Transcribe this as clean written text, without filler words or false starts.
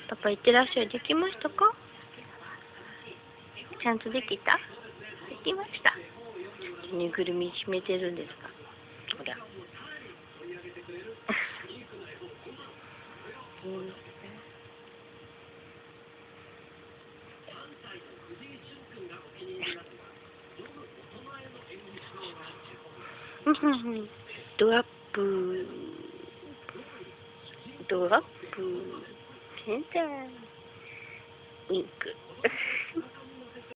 パパ、いってらっしゃい。できましたか？ちゃんとできた？できました。ぬいぐるみ締めてるんですか？ほら。ドアップ。ドアップ。変態。ウィンク。